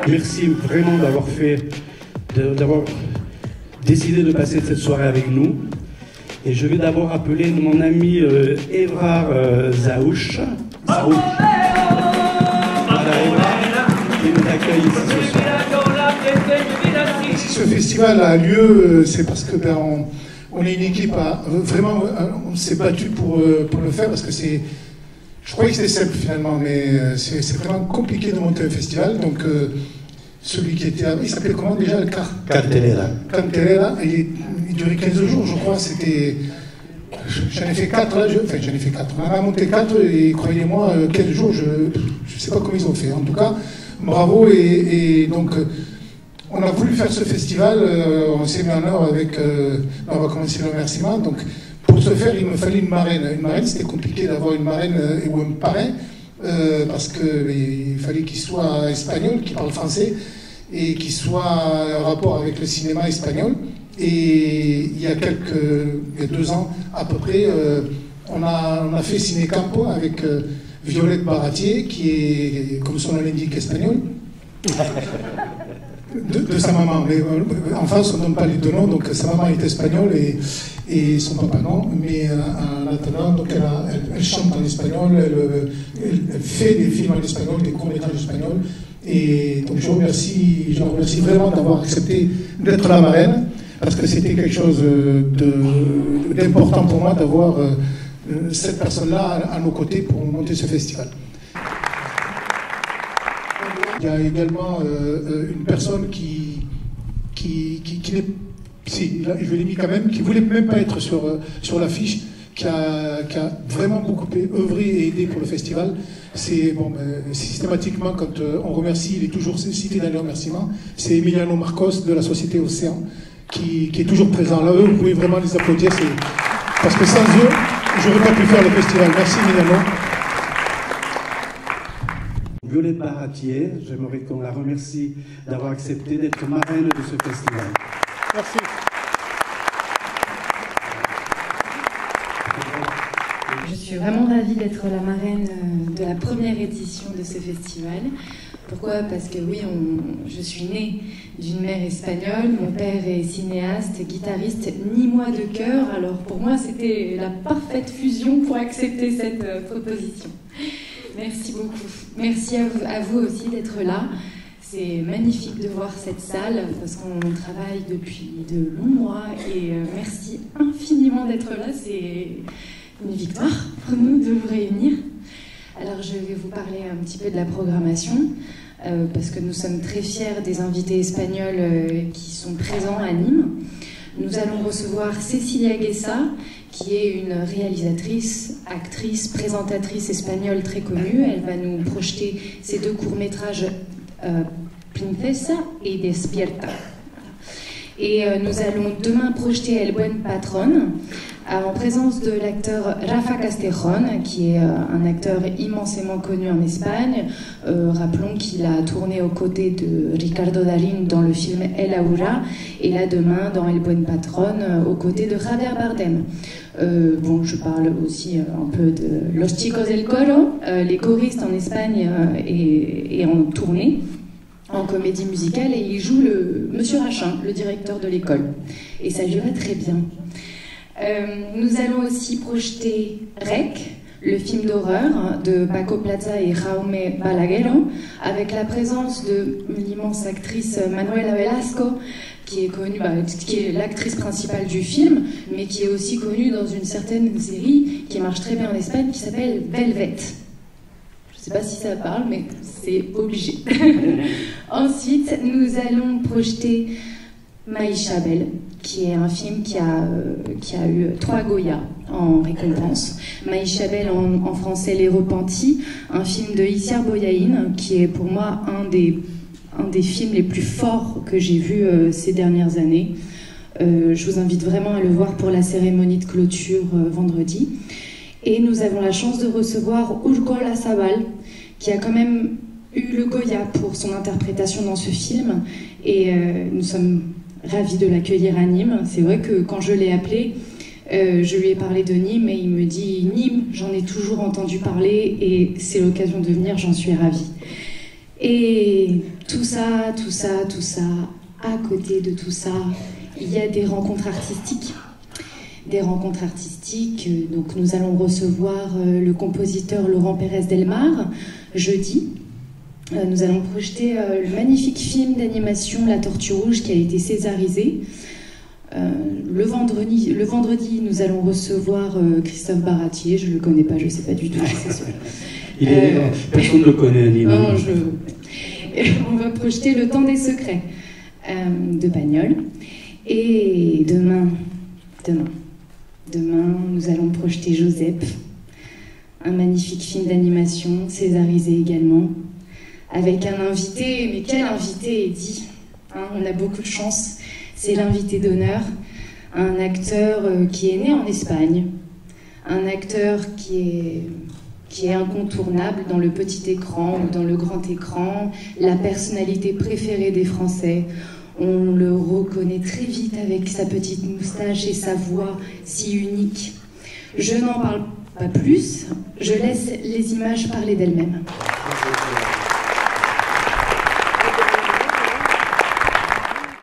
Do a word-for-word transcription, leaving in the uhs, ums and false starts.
Merci vraiment d'avoir fait, d'avoir décidé de passer cette soirée avec nous. Et je vais d'abord appeler mon ami euh, Évrard euh, Zaouch, Zaouch. Voilà Évrard, qui nous accueille ici ce soir. Si ce festival a lieu, c'est parce que ben, on, on est une équipe à, vraiment, on s'est battu pour, pour le faire parce que c'est, je croyais que c'était simple finalement, mais c'est vraiment compliqué de monter un festival. Donc euh, celui qui était, il s'appelait comment déjà, le car Cartelera. Cartelera, il, il durait quinze jours, je crois. C'était, j'en ai fait quatre, là, je, enfin j'en ai fait quatre. On a monté quatre et croyez-moi, quinze jours, je ne sais pas comment ils ont fait. En tout cas, bravo et, et donc. On a voulu faire ce festival, euh, on s'est mis en œuvre avec, euh, on va commencer le remerciement. Donc, pour ce faire, il me fallait une marraine. Une marraine, c'était compliqué d'avoir une marraine euh, ou un parrain, euh, parce qu'il fallait qu'il soit espagnol, qu'il parle français, et qu'il soit en rapport avec le cinéma espagnol. Et il y a quelques, il y a deux ans à peu près, euh, on, a, on a fait Ciné Campo avec euh, Violette Baratier, qui est, comme son nom l'indique, espagnol. De, de sa maman, mais euh, en France on ne donne pas les deux noms, donc sa maman est espagnole et, et son papa non, mais euh, en attendant, donc elle, a, elle, elle chante en espagnol, elle, elle, elle fait des films en espagnol, des courts-métrages espagnols, et donc je remercie, je remercie vraiment d'avoir accepté d'être la marraine, parce que c'était quelque chose d'important pour moi d'avoir euh, cette personne-là à, à nos côtés pour monter ce festival. Il y a également euh, une personne qui, qui, qui, qui n'est, si, je l'ai mis quand même, qui ne voulait même pas être sur, sur l'affiche, qui a, qui a vraiment beaucoup œuvré et aidé pour le festival. C'est bon, ben, systématiquement, quand euh, on remercie, il est toujours cité dans les remerciements, c'est Emiliano Marcos de la société Océan, qui, qui est toujours présent là. Eux, vous pouvez vraiment les applaudir, parce que sans eux, je n'aurais pas pu faire le festival. Merci Emiliano. Violette Baratier, j'aimerais qu'on la remercie d'avoir accepté d'être marraine de ce festival. Merci. Je suis vraiment ravie d'être la marraine de la première édition de ce festival. Pourquoi? Parce que oui, on, je suis née d'une mère espagnole, mon père est cinéaste, guitariste, ni moi de cœur, alors pour moi c'était la parfaite fusion pour accepter cette euh, proposition. Merci beaucoup. Merci à vous, à vous aussi d'être là. C'est magnifique de voir cette salle parce qu'on travaille depuis de longs mois et euh, merci infiniment d'être là. C'est une victoire pour nous de vous réunir. Alors je vais vous parler un petit peu de la programmation euh, parce que nous sommes très fiers des invités espagnols euh, qui sont présents à Nîmes. Nous allons recevoir Cecilia Guessa, qui est une réalisatrice, actrice, présentatrice espagnole très connue. Elle va nous projeter ses deux courts-métrages euh, Princesa et Despierta. Et euh, nous allons demain projeter El Buen Patrón en présence de l'acteur Rafa Castejon, qui est euh, un acteur immensément connu en Espagne. Euh, rappelons qu'il a tourné aux côtés de Ricardo Darín dans le film El Aura, et là demain dans El Buen Patrón euh, aux côtés de Javier Bardem. Euh, bon, je parle aussi euh, un peu de Los Chicos del Coro, euh, les choristes en Espagne euh, et, et en tournée en comédie musicale, et il joue le Monsieur Rachin, le directeur de l'école, et ça lui va très bien. Euh, nous allons aussi projeter Rec, le film d'horreur de Paco Plaza et Jaume Balaguerro, avec la présence de l'immense actrice Manuela Velasco, qui est connue, bah, qui est l'actrice principale du film, mais qui est aussi connue dans une certaine série qui marche très bien en Espagne, qui s'appelle Velvet. Je ne sais pas si ça parle, mais c'est obligé. Ensuite, nous allons projeter Maïcha Belle, qui est un film qui a, euh, qui a eu trois Goya en récompense. Maïcha Belle en, en français Les Repentis, un film de Iciar Boyain, qui est pour moi un des, un des films les plus forts que j'ai vus euh, ces dernières années. Euh, je vous invite vraiment à le voir pour la cérémonie de clôture euh, vendredi. Et nous avons la chance de recevoir Urko Lazabal, qui a quand même eu le Goya pour son interprétation dans ce film. Et euh, nous sommes ravis de l'accueillir à Nîmes. C'est vrai que quand je l'ai appelé, euh, je lui ai parlé de Nîmes et il me dit « Nîmes, j'en ai toujours entendu parler et c'est l'occasion de venir, j'en suis ravie ». Et tout ça, tout ça, tout ça, à côté de tout ça, il y a des rencontres artistiques. Des rencontres artistiques, donc nous allons recevoir le compositeur Laurent Pérez Delmar jeudi. Nous allons projeter le magnifique film d'animation La Tortue Rouge qui a été césarisé. Le vendredi, le vendredi, nous allons recevoir Christophe Baratier, je ne le connais pas, je ne sais pas du tout. Il est, euh, personne ne le connaît, Nina. Non, je... On va projeter Le Temps des Secrets euh, de Pagnol. Et demain, demain, demain, nous allons projeter Joseph, un magnifique film d'animation, césarisé également, avec un invité, mais quel invité, Eddy, hein, on a beaucoup de chance, c'est l'invité d'honneur, un acteur euh, qui est né en Espagne, un acteur qui est... qui est incontournable dans le petit écran ou dans le grand écran, la personnalité préférée des Français. On le reconnaît très vite avec sa petite moustache et sa voix si unique. Je n'en parle pas plus, je laisse les images parler d'elles-mêmes.